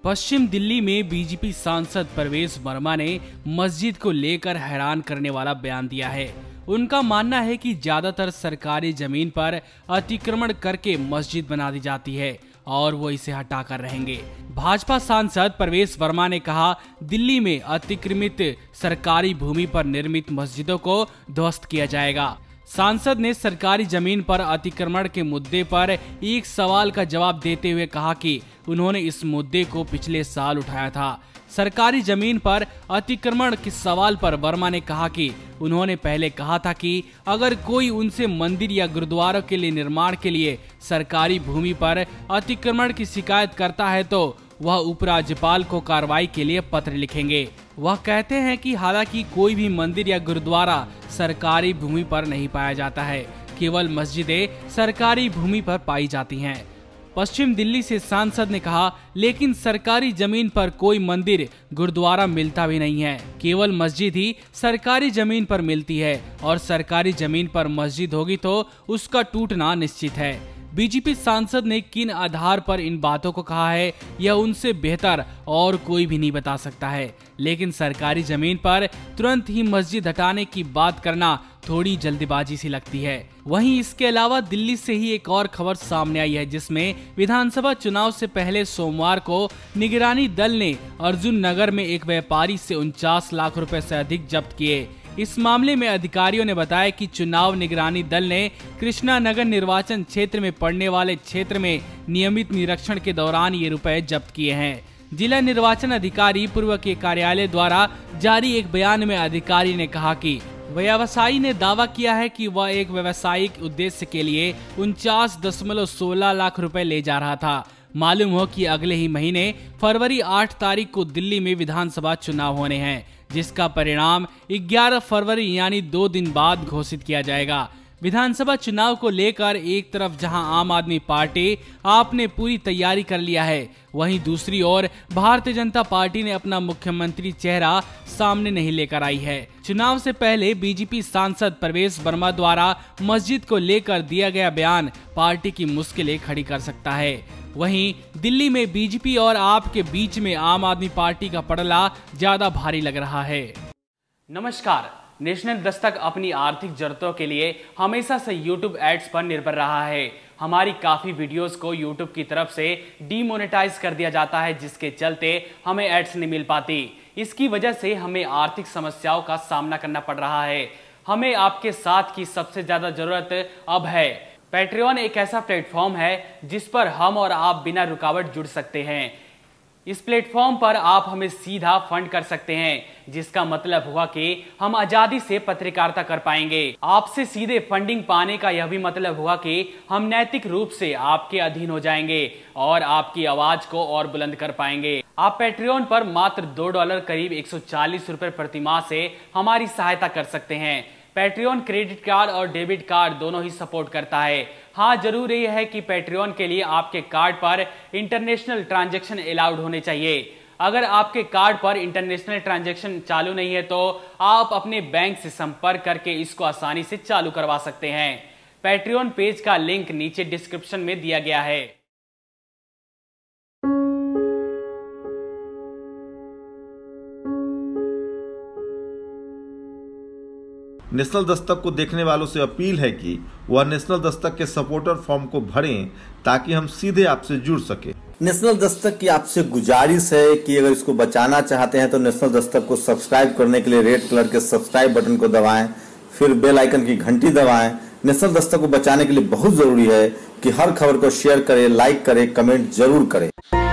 पश्चिम दिल्ली में बीजेपी सांसद परवेश वर्मा ने मस्जिद को लेकर हैरान करने वाला बयान दिया है। उनका मानना है कि ज्यादातर सरकारी जमीन पर अतिक्रमण करके मस्जिद बना दी जाती है और वो इसे हटा कर रहेंगे। भाजपा सांसद परवेश वर्मा ने कहा, दिल्ली में अतिक्रमित सरकारी भूमि पर निर्मित मस्जिदों को ध्वस्त किया जाएगा। सांसद ने सरकारी जमीन पर अतिक्रमण के मुद्दे पर एक सवाल का जवाब देते हुए कहा कि उन्होंने इस मुद्दे को पिछले साल उठाया था। सरकारी जमीन पर अतिक्रमण के सवाल पर वर्मा ने कहा कि उन्होंने पहले कहा था कि अगर कोई उनसे मंदिर या गुरुद्वारों के लिए निर्माण के लिए सरकारी भूमि पर अतिक्रमण की शिकायत करता है तो वह उपराज्यपाल को कार्रवाई के लिए पत्र लिखेंगे। वह कहते हैं कि हालांकि कोई भी मंदिर या गुरुद्वारा सरकारी भूमि पर नहीं पाया जाता है, केवल मस्जिदें सरकारी भूमि पर पाई जाती हैं। पश्चिम दिल्ली से सांसद ने कहा, लेकिन सरकारी जमीन पर कोई मंदिर गुरुद्वारा मिलता भी नहीं है, केवल मस्जिद ही सरकारी जमीन पर मिलती है और सरकारी जमीन पर मस्जिद होगी तो उसका टूटना निश्चित है। बीजेपी सांसद ने किन आधार पर इन बातों को कहा है यह उनसे बेहतर और कोई भी नहीं बता सकता है, लेकिन सरकारी जमीन पर तुरंत ही मस्जिद हटाने की बात करना थोड़ी जल्दबाजी सी लगती है। वहीं इसके अलावा दिल्ली से ही एक और खबर सामने आई है, जिसमें विधानसभा चुनाव से पहले सोमवार को निगरानी दल ने अर्जुन नगर में एक व्यापारी से 49 लाख रुपए से अधिक जब्त किए। इस मामले में अधिकारियों ने बताया कि चुनाव निगरानी दल ने कृष्णा नगर निर्वाचन क्षेत्र में पड़ने वाले क्षेत्र में नियमित निरीक्षण के दौरान ये रुपए जब्त किए हैं। जिला निर्वाचन अधिकारी पूर्व के कार्यालय द्वारा जारी एक बयान में अधिकारी ने कहा कि व्यवसायी ने दावा किया है कि वह एक व्यावसायिक उद्देश्य के लिए 49.16 लाख रुपए ले जा रहा था। मालूम हो कि अगले ही महीने फरवरी 8 तारीख को दिल्ली में विधानसभा चुनाव होने हैं, जिसका परिणाम 11 फरवरी यानी 2 दिन बाद घोषित किया जाएगा। विधानसभा चुनाव को लेकर एक तरफ जहां आम आदमी पार्टी आपने पूरी तैयारी कर लिया है, वहीं दूसरी ओर भारतीय जनता पार्टी ने अपना मुख्यमंत्री चेहरा सामने नहीं लेकर आई है। चुनाव से पहले बीजेपी सांसद परवेश वर्मा द्वारा मस्जिद को लेकर दिया गया बयान पार्टी की मुश्किलें खड़ी कर सकता है। वहीं दिल्ली में बीजेपी और आप के बीच में आम आदमी पार्टी का पड़ला ज्यादा भारी लग रहा है। नमस्कार, नेशनल दस्तक अपनी आर्थिक जरूरतों के लिए हमेशा से YouTube एड्स पर निर्भर रहा है। हमारी काफी वीडियोस को YouTube की तरफ से डीमोनेटाइज कर दिया जाता है, जिसके चलते हमें एड्स नहीं मिल पाती। इसकी वजह से हमें आर्थिक समस्याओं का सामना करना पड़ रहा है। हमें आपके साथ की सबसे ज्यादा जरूरत अब है। पैट्रियन एक ऐसा प्लेटफॉर्म है जिस पर हम और आप बिना रुकावट जुड़ सकते हैं। इस प्लेटफॉर्म पर आप हमें सीधा फंड कर सकते हैं, जिसका मतलब हुआ कि हम आजादी से पत्रकारिता कर पाएंगे। आपसे सीधे फंडिंग पाने का यह भी मतलब हुआ कि हम नैतिक रूप से आपके अधीन हो जाएंगे और आपकी आवाज को और बुलंद कर पाएंगे। आप पैट्रियन पर मात्र $2 करीब 140 रुपए प्रति माह से हमारी सहायता कर सकते हैं। पैट्रियन क्रेडिट कार्ड और डेबिट कार्ड दोनों ही सपोर्ट करता है। हाँ, जरूर यह है कि पैट्रियन के लिए आपके कार्ड पर इंटरनेशनल ट्रांजैक्शन अलाउड होने चाहिए। अगर आपके कार्ड पर इंटरनेशनल ट्रांजैक्शन चालू नहीं है तो आप अपने बैंक से संपर्क करके इसको आसानी से चालू करवा सकते हैं। पैट्रियन पेज का लिंक नीचे डिस्क्रिप्शन में दिया गया है। नेशनल दस्तक को देखने वालों से अपील है कि वह नेशनल दस्तक के सपोर्टर फॉर्म को भरें ताकि हम सीधे आपसे जुड़ सके। नेशनल दस्तक की आपसे गुजारिश है कि अगर इसको बचाना चाहते हैं तो नेशनल दस्तक को सब्सक्राइब करने के लिए रेड कलर के सब्सक्राइब बटन को दबाएं, फिर बेल आइकन की घंटी दबाएं। नेशनल दस्तक को बचाने के लिए बहुत जरूरी है कि हर खबर को शेयर करें, लाइक करें, कमेंट जरूर करें।